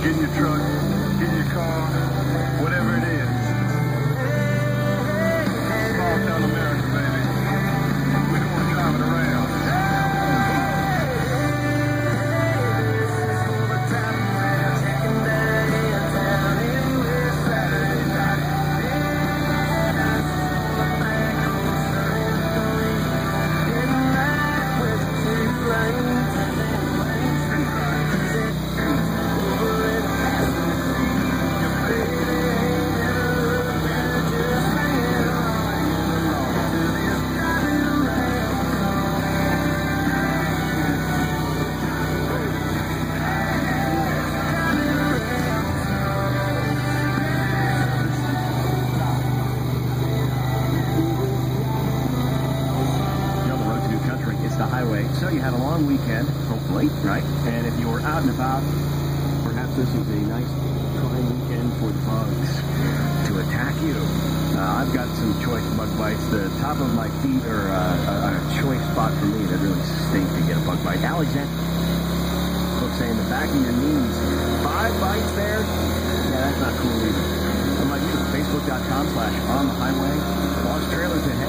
Get in your truck, get in your car, whatever it is. Small town America, baby. We don't want to drive it around. So you had a long weekend, hopefully, right? And if you were out and about, perhaps this is a nice trying weekend for the bugs to attack you. I've got some choice bug bites. The top of my feet are a choice spot for me that really stink to get a bug bite. Alexander, folks saying the back of your knees. 5 bites there? Yeah, that's not cool either. I'm like you, Facebook.com/on the highway. Lost trailers in